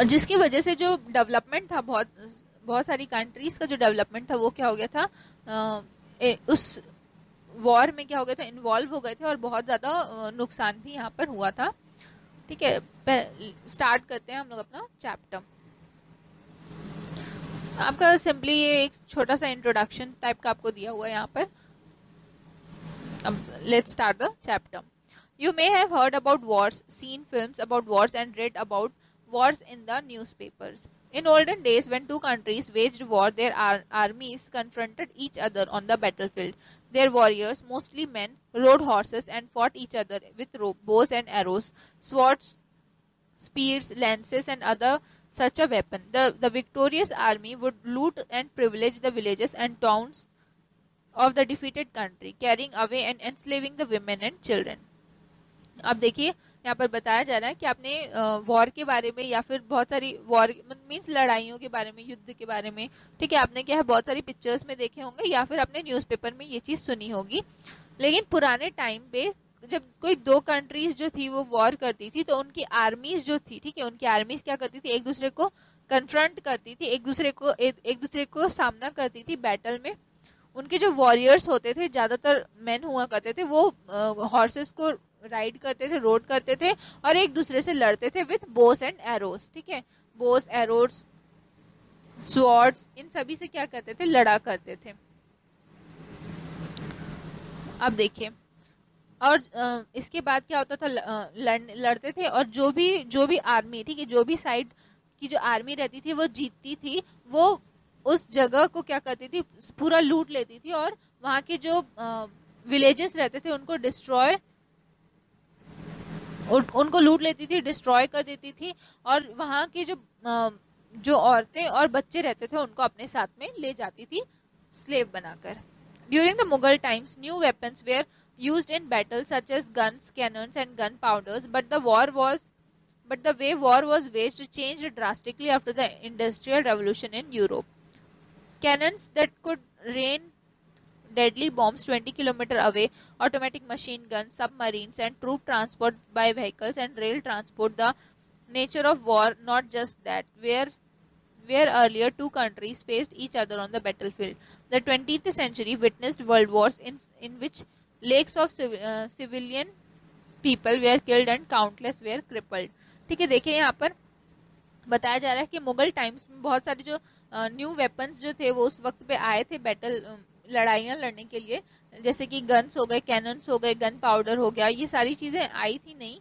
और जिसकी वजह से जो डेवलपमेंट था, बहुत बहुत सारी कंट्रीज का जो डेवलपमेंट था वो क्या हो गया था, उस वॉर में क्या हो गया था, इन्वॉल्व हो गए थे और बहुत ज़्यादा नुकसान भी यहाँ पर हुआ था। ठीक है, स्टार्ट करते हैं हम लोग अपना चैप्टर। आपका सिंपली ये एक छोटा सा इंट्रोडक्शन टाइप का आपको दिया हुआ है यहाँ पर। अब let's start the chapter. You may have heard about wars, seen films about wars, and read about wars in the newspapers. In olden days, when two countries waged war, their armies confronted each other on the battlefield. Their warriors, mostly men, rode horses and fought each other with bows and arrows, swords, spears, lances, and other such a weapon. The victorious army would loot and pillage the villages and towns of the defeated country, carrying away and enslaving the women and children. अब देखिए यहाँ पर बताया जा रहा है कि आपने वॉर के बारे में या फिर बहुत सारी वॉर मीन्स लड़ाइयों के बारे में, युद्ध के बारे में, ठीक है, आपने क्या है बहुत सारी पिक्चर्स में देखे होंगे या फिर आपने न्यूज़पेपर में ये चीज़ सुनी होगी। लेकिन पुराने टाइम पे जब कोई दो कंट्रीज जो थी वो वॉर करती थी तो उनकी आर्मीज जो थी, ठीक है, उनकी आर्मीज क्या करती थी, एक दूसरे को कन्फ्रंट करती थी, एक दूसरे को सामना करती थी बैटल में। उनके जो वॉरियर्स होते थे, ज्यादातर मैन हुआ करते थे, वो हॉर्सेस को राइड करते थे, रोड करते थे और एक दूसरे से लड़ते थे विथ बोस एंड एरोस। ठीक है, बोस, एरोस, स्वॉर्ड्स, इन सभी से क्या करते थे, लड़ा करते थे। अब देखिए, और इसके बाद क्या होता था, लड़ते थे और जो भी आर्मी, ठीक है, जो भी साइड की जो आर्मी रहती थी वो जीतती थी, वो उस जगह को क्या करती थी, पूरा लूट लेती थी और वहां के जो विलेजेस रहते थे उनको उनको लूट लेती थी, डिस्ट्रॉय कर देती थी और वहां के जो औरतें और बच्चे रहते थे उनको अपने साथ में ले जाती थी स्लेव बनाकर। During the Mughal times new weapons were used in battles such as guns, cannons and gunpowders, but the way war was waged changed drastically after the industrial revolution in Europe. Cannons that could rain deadly bombs 20 kilometers away, automatic machine guns, submarines and troop transport by vehicles and rail transport. The nature of war, not just that, where earlier two countries faced each other on the battlefield. The 20th century witnessed world wars in which lakhs of civilian people were killed and countless were crippled. ठीक है, देखिए यहाँ पर बताया जा रहा है कि मुगल टाइम्स में बहुत सारे जो न्यू वेपन्स जो थे वो उस वक्त पे आए थे बैटल, लड़ाइयाँ लड़ने के लिए, जैसे कि गन्स हो गए, कैनन्स हो गए, गन पाउडर हो गया, ये सारी चीजें आई थी नहीं।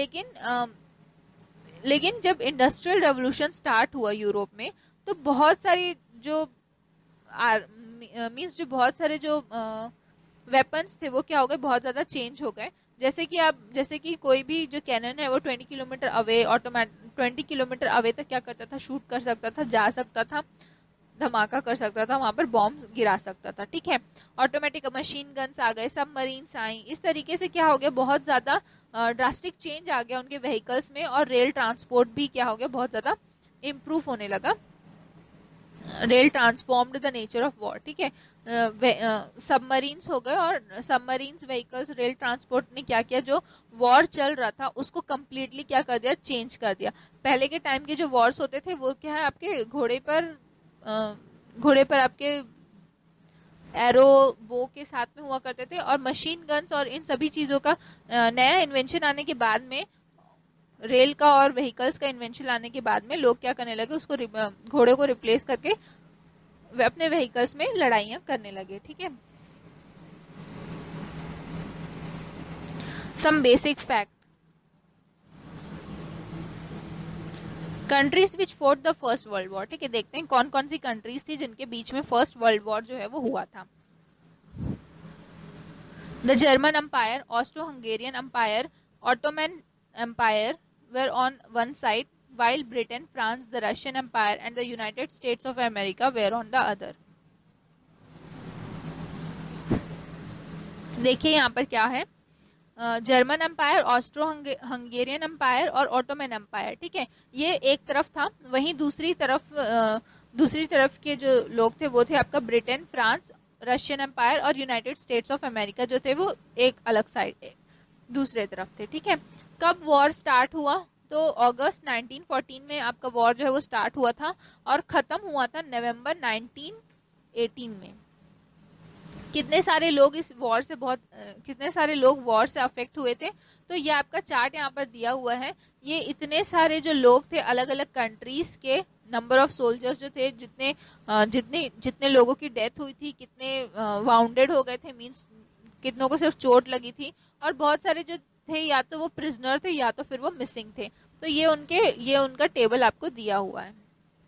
लेकिन जब इंडस्ट्रियल रेवोल्यूशन स्टार्ट हुआ यूरोप में तो बहुत सारी जो मीन्स जो बहुत सारे जो वेपन्स थे वो क्या हो गए, बहुत ज्यादा चेंज हो गए। जैसे कि कोई भी जो कैनन है वो 20 किलोमीटर अवे, 20 किलोमीटर अवे तक क्या करता था, शूट कर सकता था, जा सकता था, धमाका कर सकता था, वहां पर बॉम्ब गिरा सकता था। ठीक है, ऑटोमेटिक मशीन गन्स आ गए, सबमरीन्स आई, इस तरीके से क्या हो गया, बहुत ज्यादा ड्रास्टिक चेंज आ गया उनके व्हीकल्स में और रेल ट्रांसपोर्ट भी क्या हो गया, बहुत ज्यादा इम्प्रूव होने लगा। Rail transformed the nature of war. ठीक है, सबमरीन्स हो गए और सबमरीन्स, व्हीकल्स, रेल ट्रांसपोर्ट ने क्या किया, जो वॉर चल रहा था उसको कम्प्लीटली क्या कर दिया, चेंज कर दिया। पहले के टाइम के जो वॉर्स होते थे वो क्या है, आपके घोड़े पर आपके एरो, बो के साथ में हुआ करते थे और मशीन गन्स और इन सभी चीजों का नया इन्वेंशन आने के बाद में, रेल का और व्हीकल्स का इन्वेंशन आने के बाद में लोग क्या करने लगे, उसको घोड़े को रिप्लेस करके वे अपने व्हीकल्स में लड़ाइयां करने लगे। ठीक है, some basic fact, countries which fought the first world war. ठीक है, देखते हैं कौन कौन सी कंट्रीज थी जिनके बीच में फर्स्ट वर्ल्ड वॉर जो है वो हुआ था। The German Empire, Austro Hungarian Empire, Ottoman Empire were on one side, while Britain, France, the Russian Empire and the United States of America were on the other. देखिए यहाँ पर क्या है, German Empire, Austro Hungarian Empire और Ottoman Empire. ठीक है, ये एक तरफ था, वहीं दूसरी तरफ के जो लोग थे वो थे आपका ब्रिटेन, फ्रांस, रशियन एम्पायर और यूनाइटेड स्टेट्स ऑफ अमेरिका जो थे वो एक अलग साइड दूसरे तरफ थे। ठीक है, कब वॉर स्टार्ट हुआ, तो अगस्त 1914 में आपका वॉर जो है वो स्टार्ट हुआ था और खत्म हुआ था नवंबर 1918 में। कितने सारे लोग इस वॉर से कितने सारे लोग वॉर से अफेक्ट हुए थे, तो ये आपका चार्ट यहाँ पर दिया हुआ है। ये इतने सारे जो लोग थे अलग अलग कंट्रीज के, नंबर ऑफ सोल्जर्स जो थे, जितने लोगों की डेथ हुई थी, कितने वाउंडेड हो गए थे, मींस कितनों को सिर्फ चोट लगी थी, और बहुत सारे जो थे या तो वो प्रिजनर थे या तो फिर वो मिसिंग थे। तो ये उनका टेबल आपको दिया हुआ है।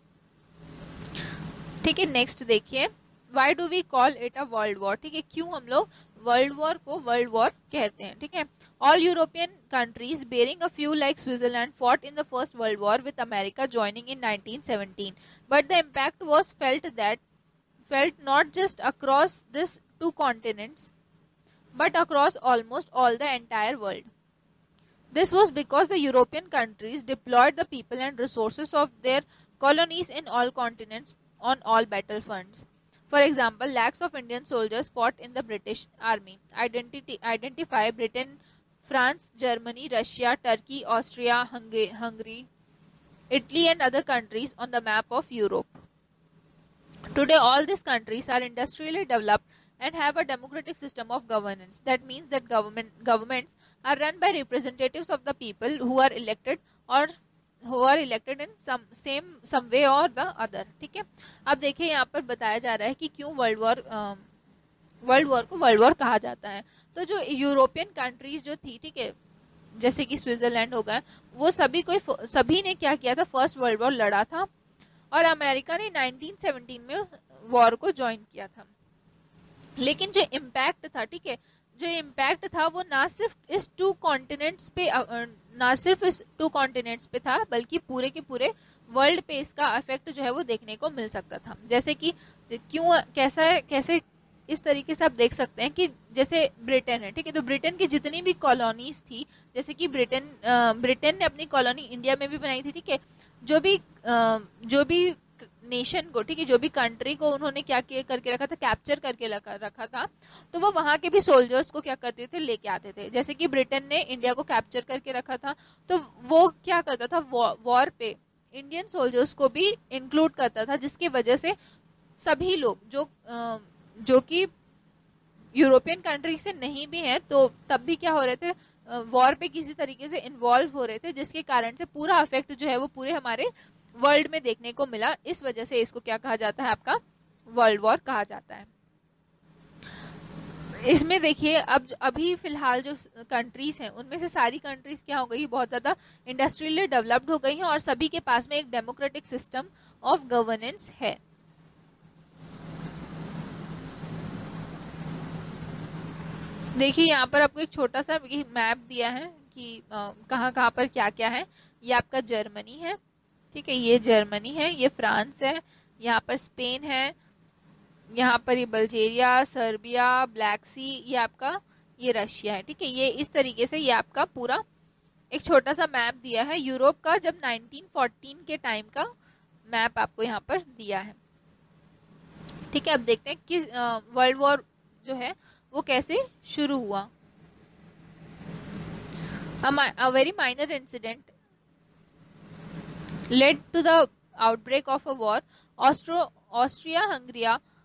ठीक है, नेक्स्ट देखिए, why do we call it a world war. ठीक है, क्यों हम लोग वर्ल्ड वॉर को वर्ल्ड वॉर कहते हैं। ठीक है, all European countries barring a few like Switzerland fought in the first world war with America joining in 1917, but the impact was felt not just across this two continents but across almost all the entire world. This was because the European countries deployed the people and resources of their colonies in all continents on all battlefronts. For example, lakhs of Indian soldiers fought in the British Army. Identify Britain, France, Germany, Russia, Turkey, Austria, Hungary, Italy, and other countries on the map of Europe. Today, all these countries are industrially developed and have a democratic system of governance. That means that governments are run by representatives of the people who are elected in some way or the other. ठीक है, अब देखिए यहाँ पर बताया जा रहा है कि क्यों वर्ल्ड वॉर को वर्ल्ड वॉर कहा जाता है। तो जो यूरोपियन कंट्रीज जो थी, ठीक है, जैसे कि स्विट्जरलैंड हो गया, वो सभी ने क्या किया था, फर्स्ट वर्ल्ड वॉर लड़ा था, और अमेरिका ने 1917 में वॉर को ज्वाइन किया था। लेकिन जो इम्पैक्ट था, ठीक है, जो इम्पैक्ट था वो ना सिर्फ इस टू कॉन्टिनेंट्स पे था, बल्कि पूरे के पूरे वर्ल्ड पे इसका इफेक्ट जो है वो देखने को मिल सकता था। जैसे कि कैसे इस तरीके से आप देख सकते हैं कि जैसे ब्रिटेन है, ठीक है, तो ब्रिटेन की जितनी भी कॉलोनीज थी, जैसे कि ब्रिटेन ने अपनी कॉलोनी इंडिया में भी बनाई थी, ठीक है, जो भी नेशन को, ठीक है, जो भी कंट्री को उन्होंने क्या करके रखा था, कैप्चर करके रखा था, तो वो वहां के भी सोल्जर्स को क्या करते थे, लेके आते थे। जैसे कि ब्रिटेन ने इंडिया को कैप्चर करके रखा था, तो वो क्या करता था, वॉर पे इंडियन सोल्जर्स को भी इंक्लूड करता था, जिसकी वजह से सभी लोग जो कि यूरोपियन कंट्री से नहीं भी हैं, तो तब भी क्या हो रहे थे, वॉर पे किसी तरीके से इन्वॉल्व हो रहे थे, जिसके कारण से पूरा इफेक्ट जो है वो पूरे हमारे वर्ल्ड में देखने को मिला। इस वजह से इसको क्या कहा जाता है, आपका वर्ल्ड वॉर कहा जाता है। इसमें देखिए, अभी फिलहाल जो कंट्रीज हैं उनमें से सारी कंट्रीज क्या हो गई, बहुत ज्यादा इंडस्ट्रियली डेवलप्ड हो गई हैं, और सभी के पास में एक डेमोक्रेटिक सिस्टम ऑफ गवर्नेंस है। देखिए यहाँ पर आपको एक छोटा सा मैप दिया है कि कहाँ पर क्या क्या है। ये आपका जर्मनी है, ठीक है, ये जर्मनी है, ये फ्रांस है, यहाँ पर स्पेन है, यहाँ पर ये बल्गेरिया, सर्बिया, ब्लैक सी, ये रशिया है। ठीक है, ये इस तरीके से ये आपका पूरा एक छोटा सा मैप दिया है यूरोप का, जब 1914 के टाइम का मैप आपको यहाँ पर दिया है। ठीक है, अब देखते हैं कि वर्ल्ड वॉर जो है वो कैसे शुरू हुआ। A very minor incident led to the outbreak of a war. Austria-Hungary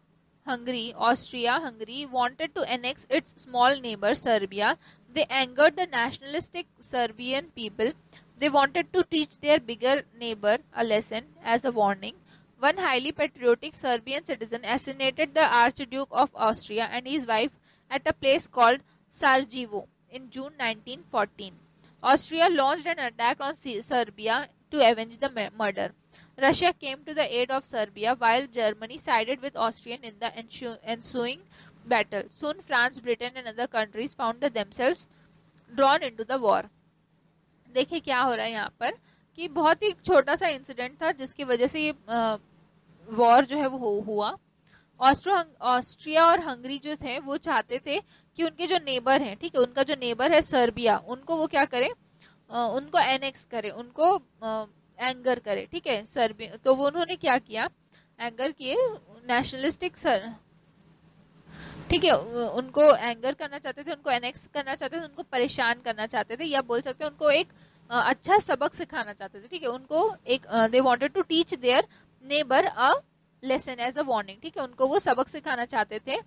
wanted to annex its small neighbor Serbia. They angered the nationalistic Serbian people. They wanted to teach their bigger neighbor a lesson as a warning. One highly patriotic Serbian citizen assassinated the Archduke of Austria and his wife at a place called Sarajevo in June 1914. Austria launched an attack on Serbia to avenge the murder. Russia came to the aid of Serbia while Germany sided with Austria in the ensuing battle. Soon France, Britain and other countries found themselves drawn into the war. देखिए क्या हो रहा है यहाँ पर कि बहुत ही छोटा सा इंसिडेंट था जिसकी वजह से ये वॉर जो है वो हुआ। ऑस्ट्रिया और हंगरी जो थे वो चाहते थे कि उनके जो नेबर हैं, ठीक है, उनका जो नेबर है सर्बिया, उनको वो क्या करे, उनको एनेक्स करे, उनको एंगर करे। ठीक है, सर्बिया, तो वो उन्होंने क्या किया, एंगर किए, नेशनलिस्टिक ठीक है, उनको एंगर करना चाहते थे, उनको एनेक्स करना चाहते थे, उनको परेशान करना चाहते थे, या बोल सकते हैं उनको एक अच्छा सबक सिखाना चाहते थे, ठीक है। उनको एक they wanted to teach their neighbour a lesson as a warning, ठीक है। उनको वो सबक सिखाना चाहते थे।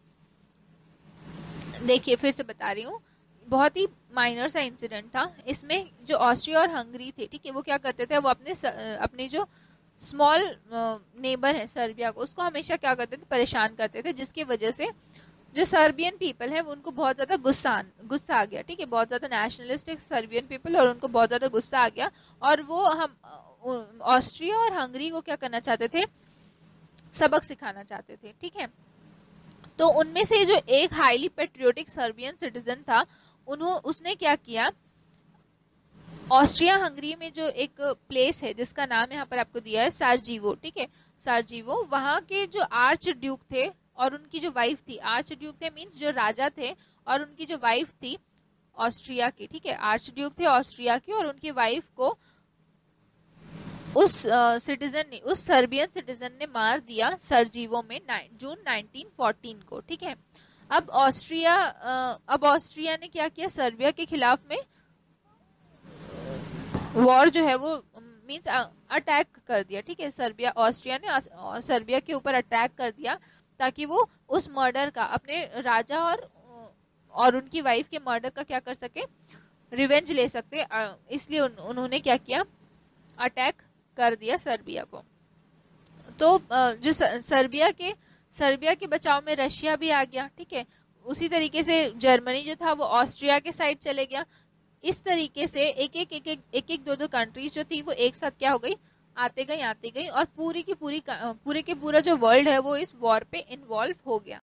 देखिए फिर से बता रही हूँ, बहुत ही माइनर सा इंसिडेंट था इसमें। जो ऑस्ट्रिया और हंगरी थे, ठीक है, वो क्या करते थे, वो अपनी जो स्मॉल नेबर है सर्बिया को, उसको हमेशा क्या करते थे, परेशान करते थे, जिसकी वजह से जो सर्बियन पीपल है वो उनको बहुत ज्यादा गुस्सा आ गया, ठीक है। बहुत ज्यादा नेशनलिस्टिक सर्बियन पीपल, और उनको बहुत ज्यादा गुस्सा आ गया, और वो हम ऑस्ट्रिया और हंगरी को क्या करना चाहते थे, सबक सिखाना चाहते थे, ठीक है। तो उनमें से जो एक हाईली पेट्रियोटिक सर्बियन सिटीजन था, उसने क्या किया, ऑस्ट्रिया हंगरी में जो एक प्लेस है जिसका नाम यहाँ पर आपको दिया है सारजीवो, ठीक है, सारजीवो, वहां के जो आर्च ड्यूक थे और उनकी जो वाइफ थी, आर्च ड्यूक थे मीन्स जो राजा थे, और उनकी जो वाइफ थी ऑस्ट्रिया की, ठीक है, आर्च ड्यूक थे ऑस्ट्रिया की, और उनकी वाइफ को उस सिटीजन ने, उस सर्बियन सिटीजन ने मार दिया सरजीवो में जून 1914 को, ठीक है। अब ऑस्ट्रिया ने क्या किया, सर्बिया के खिलाफ में वॉर जो है वो मींस अटैक कर दिया, ठीक है। ऑस्ट्रिया ने सर्बिया के ऊपर अटैक कर दिया, ताकि वो उस मर्डर का, अपने राजा और उनकी वाइफ के मर्डर का क्या कर सके, रिवेंज ले सकते। इसलिए उन्होंने क्या किया, अटैक कर दिया सर्बिया को। तो जो सर्बिया के बचाव में रशिया भी आ गया, ठीक है। उसी तरीके से जर्मनी जो था वो ऑस्ट्रिया के साइड चले गया। इस तरीके से एक एक दो कंट्रीज जो थी वो एक साथ क्या हो गई, आते गई, और पूरे के पूरा जो वर्ल्ड है वो इस वॉर पे इन्वॉल्व हो गया।